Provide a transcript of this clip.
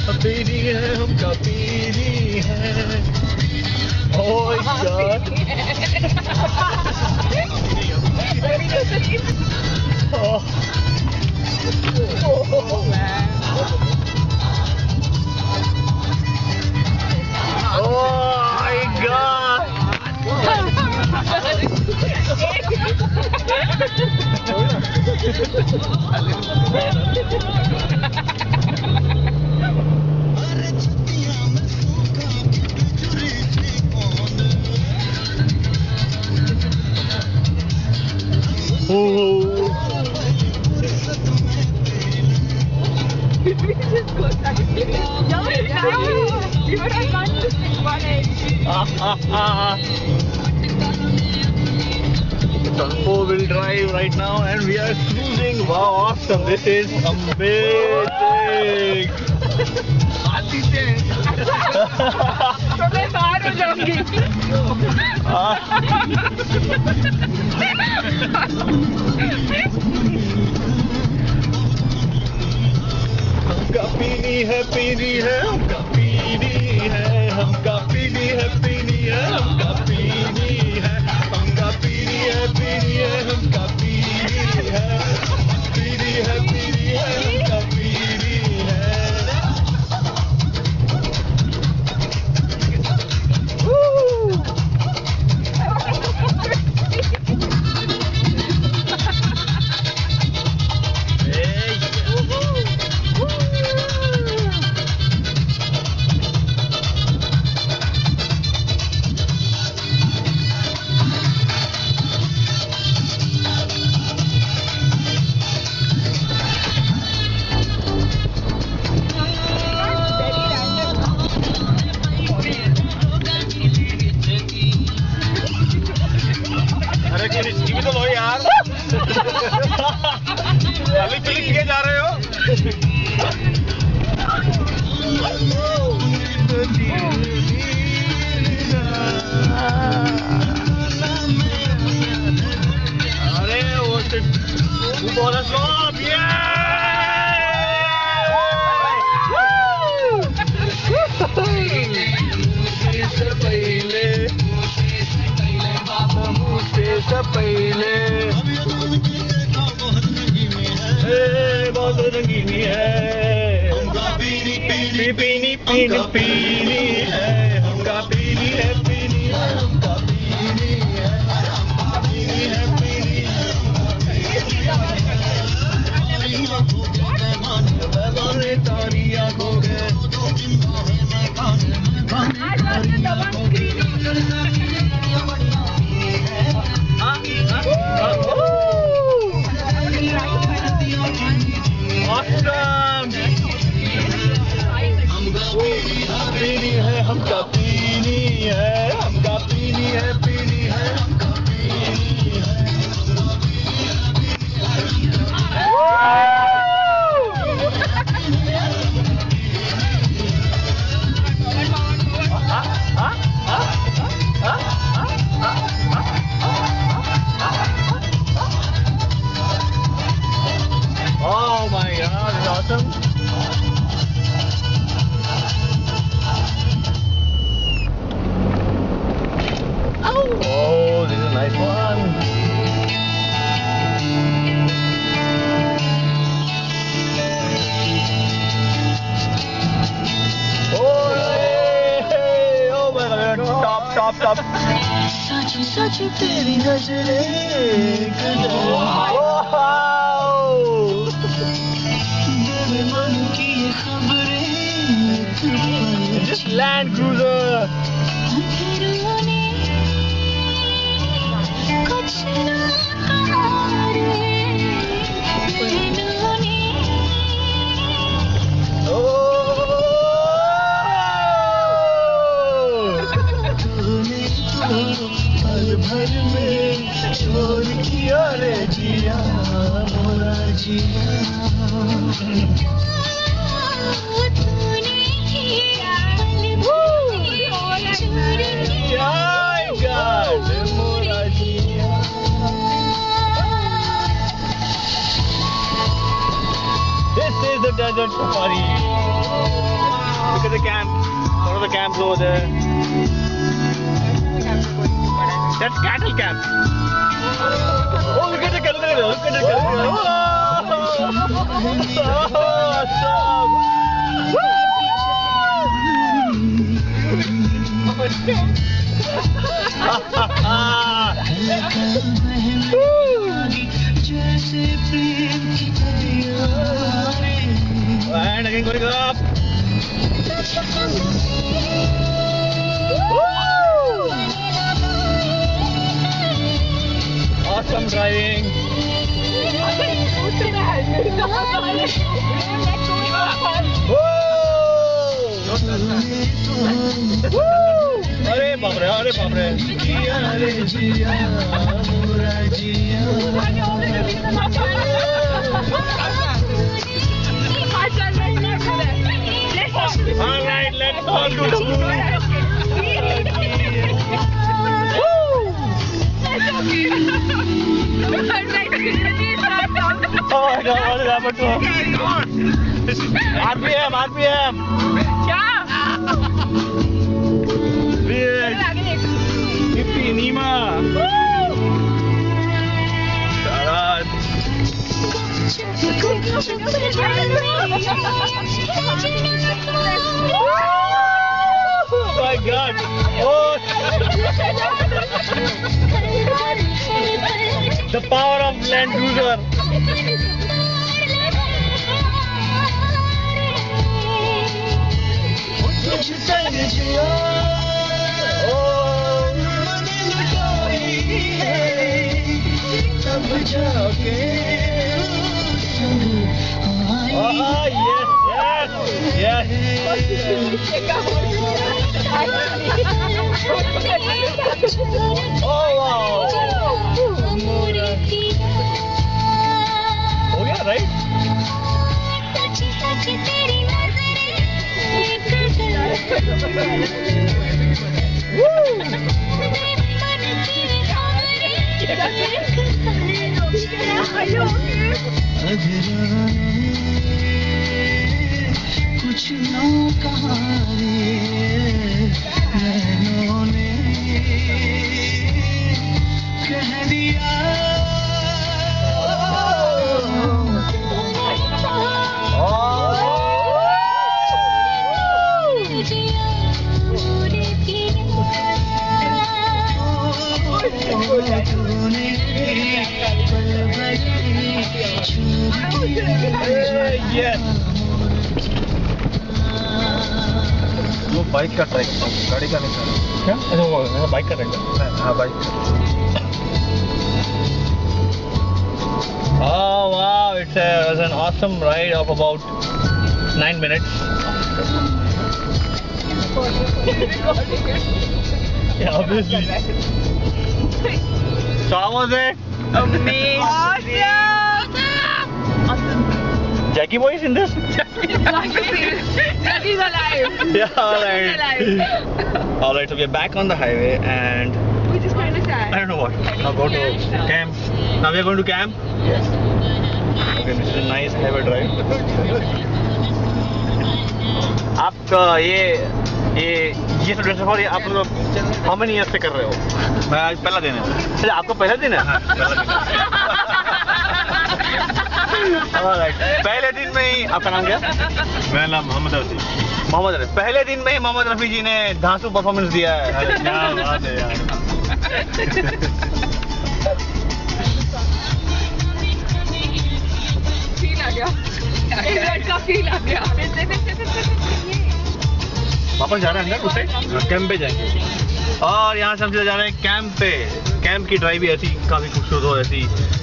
पीनी है हमका पीनी है। Oh God! Oh. Oh man! Oh my God! It's on 4-wheel drive right now and we are cruising. Wow, awesome! This is amazing! तो मैं बाहर हो जाऊंगी। हमका पीनी है हमका पीनी है हमका पीनी है हमका पीनी है हमका पीनी है हमका पीनी है हमका पीनी है। इसकी भी तो लो यार। क्लिक किए जा रहे हो। अरे वो बहुत स्लो पहले बहुत रंगीनी है हमका पीनी है हमका पीनी है हमका पीनी है तारिया हो गए। हमका पीनी है हमका पीनी है हमका पीनी है। Oh my God, it's awesome. Oh, this is a nice one. Oh, hey, oh my God, top. सच तेरी नजरें मन की ये खबरें Just Land Cruiser. भर में छोड़ किया रे जिया मोरा जिया तूने किया मोरा जिया। This is the Desert Safari. camps over there. That's cattle camp. Oh, look at the cattle there. Look at the cattle there. And again going up. Awesome driving. अरे बाप रे, अरे बाप रे। All right, let's all do the move. Oh my God, what is happened to her? RPM, RPM. Hippie, Nima. Prasad. Oh my God. Oh. The power of land cruiser. Oh yes, yes, yes. Oh wow. Oh yeah, right? कुछ ना कहा रे नैनों ने कह दिया Yes. वो bike का track, गाड़ी का नहीं था क्या? अच्छा वो बाइक का ट्रैक है। हाँ bike. Oh wow, it was an awesome ride of about 9 minutes. Yeah, obviously. So how was it? Amazing. Awesome. Jackie boy is in this? Jackie's alive. Yeah, alright. Alright, so we are back on the highway and Which is kind of sad. I don't know what. Now go to camp. Now we are going to camp? Yes. Okay, this is a nice highway drive. आप ये सब safari आप लोग how many years से कर रहे हो? मैं आज पहला दिन है। अच्छा आपको पहला दिन है? हाँ, पहला दिन है। Alright. पहले दिन में ही आपका नाम क्या? मेरा नाम मोहम्मद रफी। मोहम्मद रफी। पहले दिन में ही मोहम्मद रफी जी ने धांसू परफॉर्मेंस दिया है। क्या बात है यार। फील आ गया। इवेंट का फील आ गया। वापस जा रहे हैं अंदर उस साइड? कैंप पे जाएंगे। और यहाँ से हम सीधा जा रहे हैं कैंप पे। कैंप की ड्राइव भी ऐसी काफी खूबसूरत हो, ऐसी